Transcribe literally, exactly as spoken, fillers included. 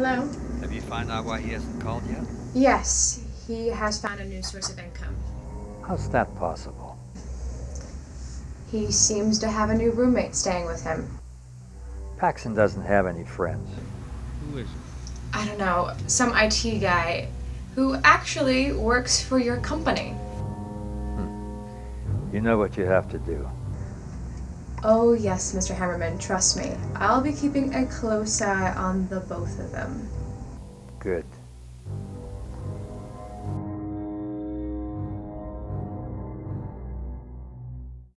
Hello? Have you found out why he hasn't called yet? Yes, he has found a new source of income. How's that possible? He seems to have a new roommate staying with him. Paxton doesn't have any friends. Who is it? I don't know, some I T guy who actually works for your company. Hmm. You know what you have to do. Oh yes, Mister Hammerman, trust me. I'll be keeping a close eye on the both of them. Good.